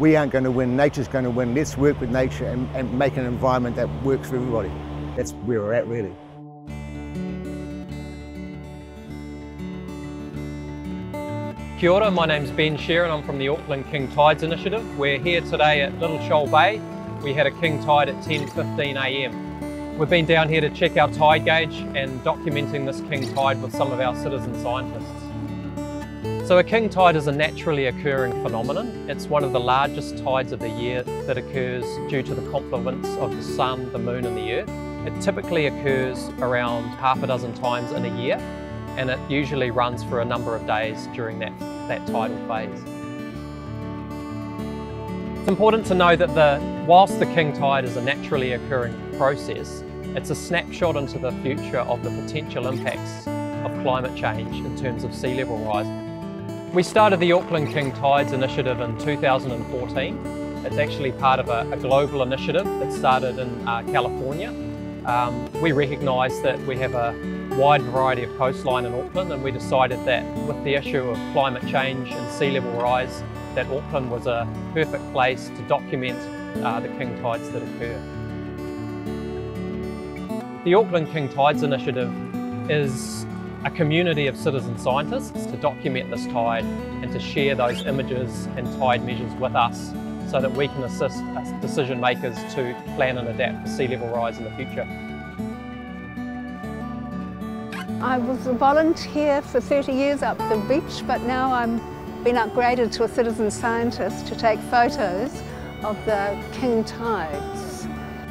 We aren't going to win, nature's going to win. Let's work with nature and make an environment that works for everybody. That's where we're at, really. Kia ora, my name's Sheeran. I'm from the Auckland King Tides Initiative. We're here today at Little Shoal Bay. We had a king tide at 10:15 a.m. We've been down here to check our tide gauge and documenting this king tide with some of our citizen scientists. So a king tide is a naturally occurring phenomenon. It's one of the largest tides of the year that occurs due to the confluence of the sun, the moon and the earth. It typically occurs around half a dozen times in a year, and it usually runs for a number of days during that tidal phase. It's important to know that whilst the king tide is a naturally occurring process, it's a snapshot into the future of the potential impacts of climate change in terms of sea level rise. We started the Auckland King Tides Initiative in 2014. It's actually part of a global initiative that started in California. We recognise that we have a wide variety of coastline in Auckland, and we decided that with the issue of climate change and sea level rise, that Auckland was a perfect place to document the king tides that occur. The Auckland King Tides Initiative is a community of citizen scientists to document this tide and to share those images and tide measures with us so that we can assist decision makers to plan and adapt for sea level rise in the future. I was a volunteer for 30 years up the beach, but now I'm been upgraded to a citizen scientist to take photos of the king tides.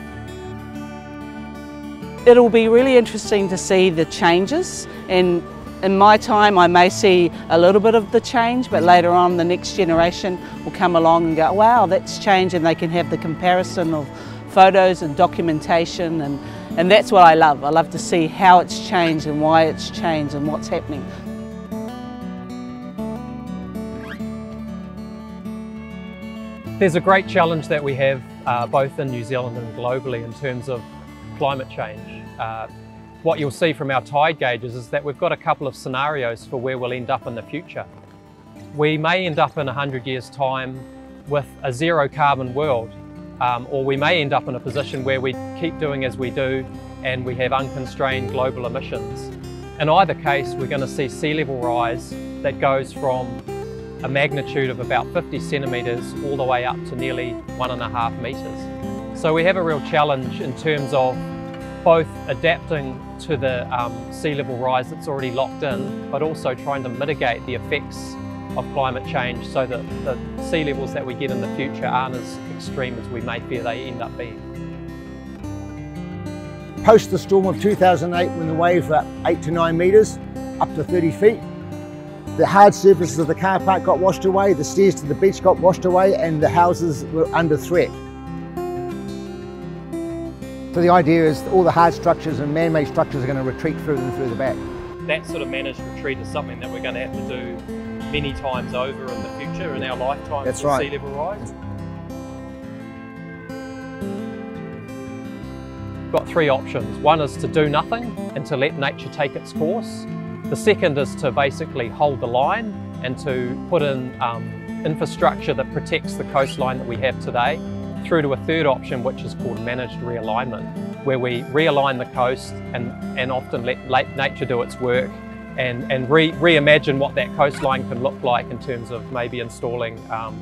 It'll be really interesting to see the changes, and in my time I may see a little bit of the change, but later on the next generation will come along and go, wow, that's changed, and they can have the comparison of photos and documentation, and that's what I love. I love to see how it's changed and why it's changed and what's happening. There's a great challenge that we have both in New Zealand and globally in terms of climate change. What you'll see from our tide gauges is that we've got a couple of scenarios for where we'll end up in the future. We may end up in 100 years' time with a zero carbon world, or we may end up in a position where we keep doing as we do and we have unconstrained global emissions. In either case, we're going to see sea level rise that goes from a magnitude of about 50 centimetres all the way up to nearly 1.5 metres. So we have a real challenge in terms of both adapting to the sea level rise that's already locked in, but also trying to mitigate the effects of climate change so that the sea levels that we get in the future aren't as extreme as we may fear they end up being. Post the storm of 2008, when the waves were 8 to 9 metres, up to 30 feet, the hard surfaces of the car park got washed away, the stairs to the beach got washed away, and the houses were under threat. So the idea is all the hard structures and man-made structures are going to retreat further and further back. That sort of managed retreat is something that we're going to have to do many times over in the future in our lifetime. That's with right. Sea level rise. We've got three options. One is to do nothing and to let nature take its course. The second is to basically hold the line and to put in infrastructure that protects the coastline that we have today, through to a third option, which is called managed realignment, where we realign the coast and often let nature do its work and reimagine what that coastline can look like in terms of maybe installing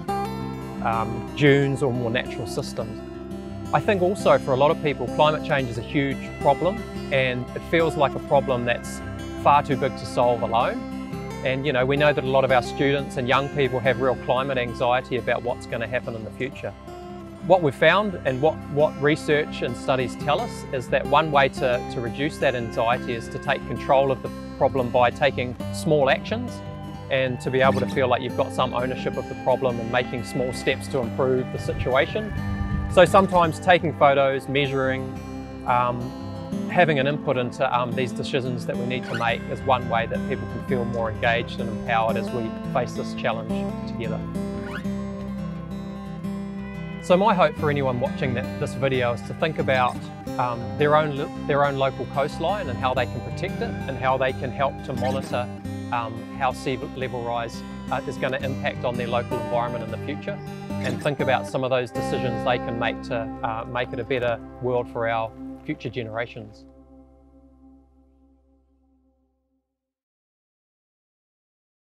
dunes or more natural systems. I think also for a lot of people, climate change is a huge problem, and it feels like a problem that's far too big to solve alone. And you know, we know that a lot of our students and young people have real climate anxiety about what's going to happen in the future. What we've found and what research and studies tell us is that one way to reduce that anxiety is to take control of the problem by taking small actions, and to be able to feel like you've got some ownership of the problem and making small steps to improve the situation. So sometimes taking photos, measuring, having an input into these decisions that we need to make is one way that people can feel more engaged and empowered as we face this challenge together. So my hope for anyone watching this video is to think about their own local coastline and how they can protect it, and how they can help to monitor how sea level rise is going to impact on their local environment in the future. and think about some of those decisions they can make to make it a better world for our future generations.